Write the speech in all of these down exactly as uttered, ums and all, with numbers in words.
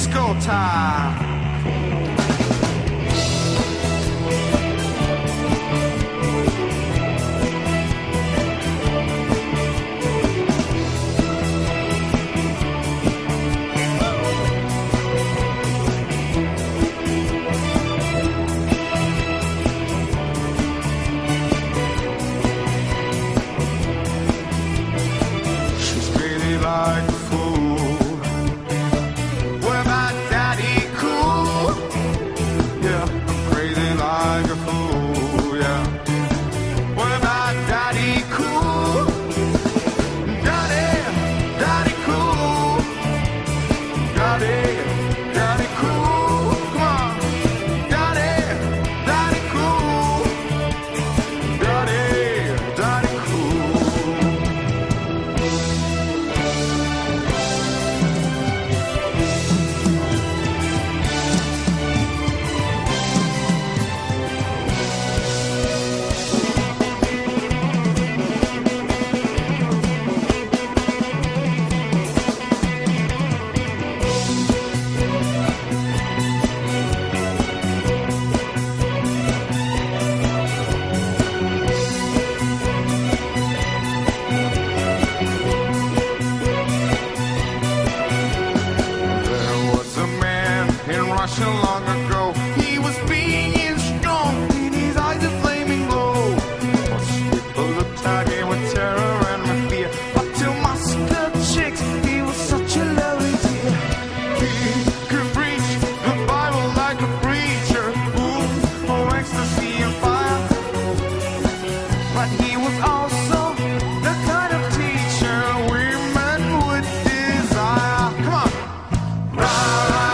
disco time. Like a fool, where my daddy cool, yeah, I'm crazy like a fool, yeah, where my daddy cool, daddy, daddy cool, daddy, daddy cool, come on, daddy, daddy cool, daddy, daddy cool. Russia long ago, he was being strong, in his eyes a flaming glow. Most people looked at him with terror and with fear, but to Moscow chicks, he was such a lovely dear. He could preach the Bible like a preacher, ooh, oh ecstasy and fire. But he was also the kind of teacher women would desire. Come on, rah, rah.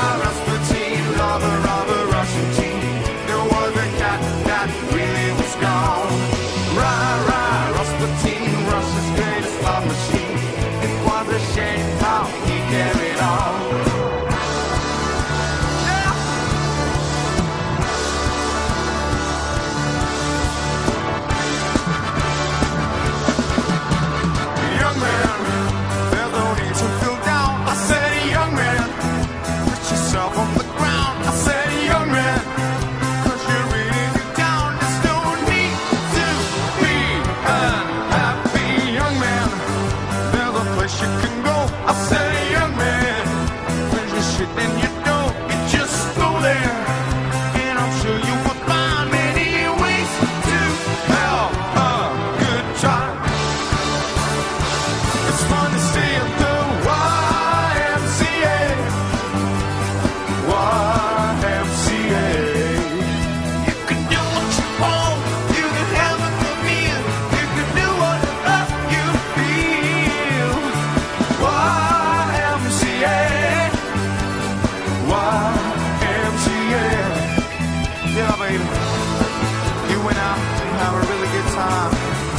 You went out to have a really good time.